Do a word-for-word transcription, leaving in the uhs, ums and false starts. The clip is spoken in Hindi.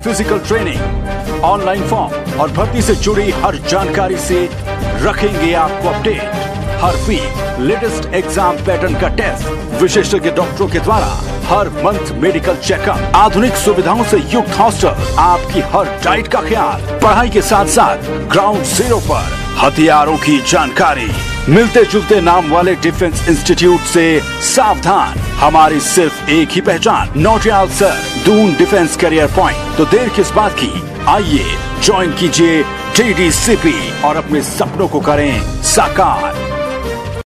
फिजिकल ट्रेनिंग, ऑनलाइन फॉर्म और भर्ती से जुड़ी हर जानकारी से रखेंगे आपको अपडेट। हर वीक लेटेस्ट एग्जाम पैटर्न का टेस्ट, विशेषज्ञ डॉक्टरों के द्वारा हर मंथ मेडिकल चेकअप, आधुनिक सुविधाओं से युक्त हॉस्टल, आपकी हर डाइट का ख्याल, पढ़ाई के साथ साथ ग्राउंड जीरो पर हथियारों की जानकारी। मिलते जुलते नाम वाले डिफेंस इंस्टीट्यूट से सावधान, हमारी सिर्फ एक ही पहचान, Nautiyal sir, Doon defence career point. तो देर किस बात की, आइए ज्वाइन कीजिए डी डी सी पी और अपने सपनों को करें साकार।